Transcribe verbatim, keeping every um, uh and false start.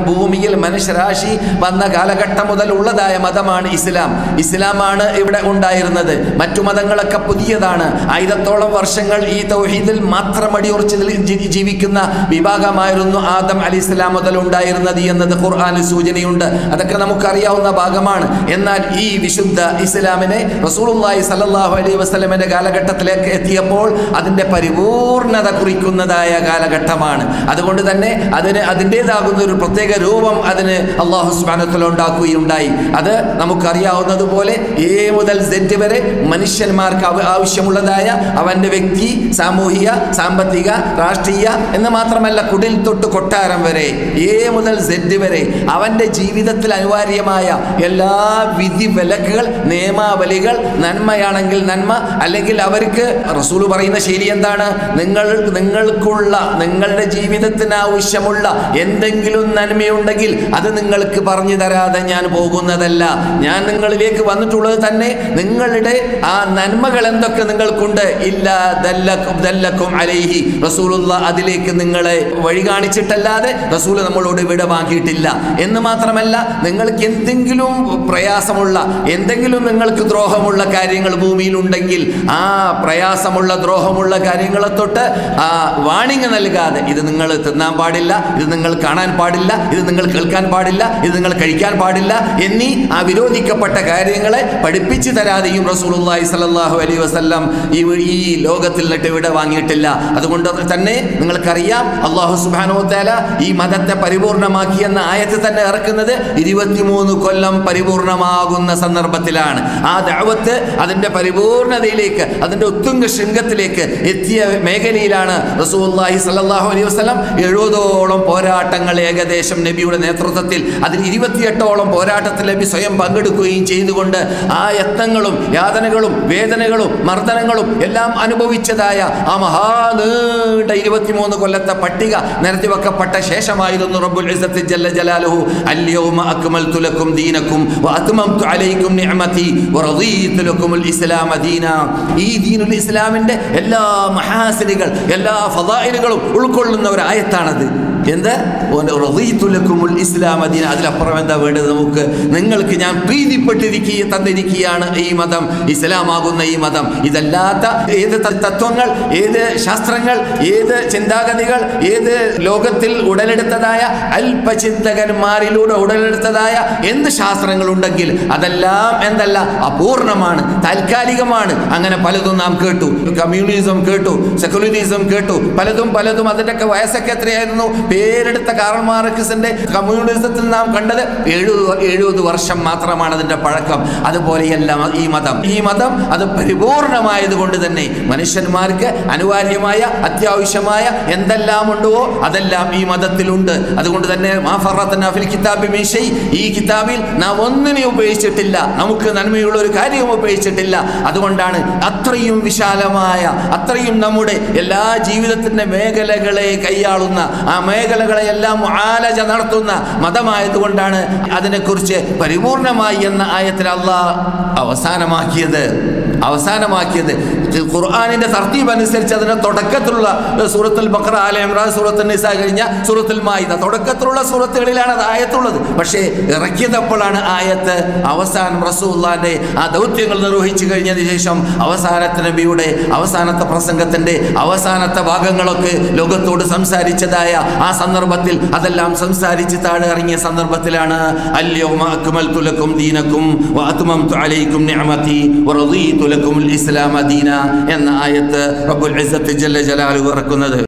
ഭൂമിയിൽ മനുഷ്യരാശി വന്ന കാലഘട്ടം മുതൽ ഉള്ളതായ മതമാണ് ഇസ്ലാം. ഇസ്ലാമാണ് ഇവിടെ ഉണ്ടായിരുന്നത്. മറ്റു മതങ്ങളൊക്കെ പുതിയതാണ്. ആയിരത്തോളം വർഷങ്ങൾ ഈ തൗഹീദിൽ മാത്രം അടിയുറച്ച് ജീവിക്കുന്ന വിഭാഗമായിരുന്നു ആദം അലൈഹിസ്സലാം മുതൽ ഉണ്ടായിരുന്നത് എന്നത് ഖുർആനിൽ സൂചനയുണ്ട്. അതൊക്കെ നമുക്കറിയാവുന്ന ഭാഗമാണ്. എന്നാൽ ഈ വിശുദ്ധ ഇസ്ലാമിനെ റസൂലുള്ളാഹി സ്വല്ലല്ലാഹു അലൈഹി വസല്ലമയുടെ കാലഘട്ടത്തിലേക്ക് എത്തിയപ്പോൾ അതിൻ്റെ പരിപൂർണത കുറിക്കുന്നതായ കാലഘട്ടമാണ്. അതുകൊണ്ട് തന്നെ അതിന് അതിൻ്റെതാകുന്ന ഒരു പ്രത്യേക രൂപം അതിന് അല്ലാഹു സുബ്ഹാനഹു വ തആല ഉണ്ടാക്കുകയുണ്ടായി. അത് നമുക്കറിയാവുന്നതുപോലെ എ മുതൽ സെഡ് വരെ മനുഷ്യന്മാർക്ക് ആവശ്യമുള്ളതായ അവൻ്റെ വ്യക്തി, സാമൂഹിക, സാമ്പത്തിക, രാഷ്ട്രീയ എന്ന് മാത്രമല്ല കുടിൽ തൊട്ട് കൊട്ടാരം വരെ എ മുതൽ സെഡ് വരെ അവൻ്റെ ജീവിതത്തിൽ അനിവാര്യമായ എല്ലാ വിധി വിലക്കുകൾ, നിയമാവലികൾ, നന്മയാണെങ്കിൽ നന്മ, അല്ലെങ്കിൽ അവർക്ക് റസൂൽ പറയുന്ന ശരി എന്താണ്, നിങ്ങൾ നിങ്ങൾക്കുള്ള നിങ്ങളുടെ ജീവിതത്തിന് ആവശ്യമുള്ള എന്തെങ്കിലും നന്മയുണ്ടെങ്കിൽ അത് നിങ്ങൾക്ക് പറഞ്ഞു തരാതെ ഞാൻ പോകുന്നതല്ല. ഞാൻ നിങ്ങളിലേക്ക് വന്നിട്ടുള്ളത് തന്നെ നിങ്ങളുടെ ആ നന്മകൾ എന്തൊക്കെ നിങ്ങൾക്കുണ്ട് ഇല്ല ദല്ലക്കും ദല്ലക്കും അലൈഹി, റസൂലുള്ള അതിലേക്ക് നിങ്ങളെ വഴി കാണിച്ചിട്ടല്ലാതെ റസൂൽ നമ്മളോട് വിട വാങ്ങിയിട്ടില്ല. എന്ന് മാത്രമല്ല, നിങ്ങൾക്ക് എന്തെങ്കിലും പ്രയാസമുള്ള, എന്തെങ്കിലും നിങ്ങൾക്ക് ദ്രോഹമുള്ള കാര്യങ്ങൾ ഭൂമിയിലുണ്ടെങ്കിൽ ആ പ്രയാസമുള്ള ദ്രോഹമുള്ള കാര്യങ്ങളെ തൊട്ട് ആ വാണിംഗ് നൽകാതെ ഇത് നിങ്ങൾ തിന്നാൻ പാടില്ല, ഇത് നിങ്ങൾ കാണാൻ പാടില്ല, ഇത് നിങ്ങൾ കേൾക്കാൻ പാടില്ല, ഇത് നിങ്ങൾ കഴിക്കാൻ പാടില്ല എന്നീ ആ വിരോധിക്കപ്പെട്ട കാര്യങ്ങളെ പഠിപ്പിച്ചു തരാതെയും റസൂലുള്ളാഹി സ്വല്ലല്ലാഹു അലൈഹി വസല്ലം ഈ ഈ ലോകത്തിൽ നിന്നിട്ട് ഇവിടെ വാങ്ങിയിട്ടില്ല. അതുകൊണ്ട് തന്നെ നിങ്ങൾക്കറിയാം അല്ലാഹു സുബ്ഹാനഹു വ തആല ഈ മതത്തെ പരിപൂർണമാക്കിയെന്ന ആയത്ത് തന്നെ ഇറക്കുന്നത് ഇരുപത്തിമൂന്ന് കൊല്ലം പരിപൂർണമാകുന്ന സന്ദർഭത്തിലാണ്. ആ ദഅവത്ത് അതിൻ്റെ പരിപൂർണതയിലേക്ക്, അതിൻ്റെ ഉത്തുംഗ ശൃംഗത്തിലേക്ക് എത്തിയ മേഖലയിലാണ് റസൂലുള്ളാഹി സ്വല്ലല്ലാഹു അലൈഹി വസല്ലം എഴുപതോളം പോരാട്ടങ്ങൾ ഏകദേശം നബിയുടെ നേതൃത്വത്തിൽ, അതിൽ ഇരുപത്തിയെട്ടോളം പോരാട്ടത്തിൽ നബി സ്വയം പങ്കെടുക്കുകയും ചെയ്തുകൊണ്ട് ആ യത്നങ്ങളും യാതനകളും വേദനകളും മർദ്ദനങ്ങളും എല്ലാം അനുഭവിച്ചതായ ആ മഹാനീണ്ട ഇരുപത്തിമൂന്ന് കൊല്ലത്തെ പട്ടിക നിരത്തിവെക്കപ്പെട്ട ശേഷമായിരുന്നു റബ്ബുൽ ഇസ്സത്തി ജല്ല ജലാലുഹു അൽയൗമ അക്മൽതു ലക്കും ദീനക്കും വഅത്മംതു അലൈക്കും നിഅമതി വറദീതു ലക്കുമുൽ ഇസ്ലാമ ദീന. ഈ ദീനുൽ ഇസ്ലാമിൻ്റെ എല്ലാ മഹാസിനുകൾ, എല്ലാ ഫളായിലുകളും ഉൾക്കൊള്ളുന്ന ഒരു ആയത്താണത്. എന്ത് റദീതു ലക്കുമുൽ ഇസ്ലാമ ദീന, അതിലപ്പുറം എന്താ വേണ്ടത് നമുക്ക്? നിങ്ങൾക്ക് ഞാൻ പ്രീതിപ്പെട്ടിരിക്കുക തന്നിരിക്കുകയാണ് ഈ മതം, ഇസ്ലാമാകുന്ന ഈ മതം. ഇതല്ലാത്ത ഏത് തത്വങ്ങൾ, ഏത് ശാസ്ത്രങ്ങൾ, ഏത് ചിന്താഗതികൾ, ഏത് ലോകത്തിൽ ഉടലെടുത്തതായ അല്പചിന്തകന്മാരിലൂടെ ഉടലെടുത്തതായ എന്ത് ശാസ്ത്രങ്ങളുണ്ടെങ്കിൽ അതെല്ലാം എന്തല്ല, അപൂർണമാണ്, താൽക്കാലികമാണ്. അങ്ങനെ പലതും നാം കേട്ടു. കമ്മ്യൂണിസം കേട്ടു, സെക്കുലറിസം കേട്ടു, പലതും പലതും അതിൻ്റെയൊക്കെ വയസ്സൊക്കെ എത്രയായിരുന്നു? പേരെടുത്ത കാറൽ മാർക്സിന്റെ കമ്മ്യൂണിസത്തിൽ നാം കണ്ടത് എഴുപത് എഴുപത് വർഷം മാത്രമാണ് അതിൻ്റെ പഴക്കം. അതുപോലെയല്ല ഈ മതം. ഈ മതം അത് പരിപൂർണമായത് കൊണ്ട് തന്നെ മനുഷ്യന്മാർക്ക് അനിവാര്യമായ അത്യാവശ്യമായ എന്തെല്ലാം ഉണ്ടോ അതെല്ലാം ഈ മതത്തിലുണ്ട്. അതുകൊണ്ട് തന്നെ മാ ഫറത്നാ ഫിൽ കിതാബി മിൻ ശൈ, ഈ കിതാബിൽ നാം ഒന്നിനെ ഉപേക്ഷിച്ചിട്ടില്ല, നമുക്ക് നന്മയുള്ള ഒരു കാര്യവും ഉപേക്ഷിച്ചിട്ടില്ല. അതുകൊണ്ടാണ് അത്രയും വിശാലമായ, അത്രയും നമ്മുടെ എല്ലാ ജീവിതത്തിൻ്റെ മേഖലകളെ കൈയാളുന്ന, ആ മേഖലകളെയെല്ലാം മുആലജ നടത്തുന്ന മതമായതുകൊണ്ടാണ് അതിനെക്കുറിച്ച് പരിപൂർണമായി എന്ന ആയത്തിൽ അല്ലാഹ് അവസാനമാക്കിയത് അവസാനമാക്കിയത് ഖുർആനിന്റെ തർത്തീബ് അനുസരിച്ച് അതിന്റെ തുടക്കത്തിലുള്ള സൂറത്തുൽ ബഖറ, ആല ഇംറാൻ, സൂറത്തുൽ നിസാ കഴിഞ്ഞ സൂറത്തുൽ മാഇദ, തുടക്കത്തിലുള്ള സൂറത്തുകളിലാണ് അത് ആയത്തുള്ളത്. പക്ഷേ ഇറക്കിയതപ്പോഴാണ് ആയത്ത് അവസാനം റസൂലുള്ളാഹിന്റെ ആ ദൗത്യങ്ങൾ നിർവഹിച്ചു കഴിഞ്ഞതിന് ശേഷം അവസാനത്തെ നബിയുടെ അവസാനത്തെ പ്രസംഗത്തിന്റെ അവസാനത്തെ ഭാഗങ്ങളൊക്കെ ലോകത്തോട് സംസാരിച്ചതായ ആ സന്ദർഭത്തിൽ അതെല്ലാം സംസാരിച്ച് താഴെ ഇറങ്ങിയ സന്ദർഭത്തിലാണ് അൽയൗമ അക്മൽതു ലക്കും ദീനക്കും വഅത്മംതു അലൈക്കും നിഅമതി വറദീതു ലക്കുമുൽ ഇസ്ലാമ ദീന എന്ന ആയത്ത് റബ്ബുൽ ഇസ്സത്തി ജല്ല ജലാലുഹു ഇറക്കുന്നത്.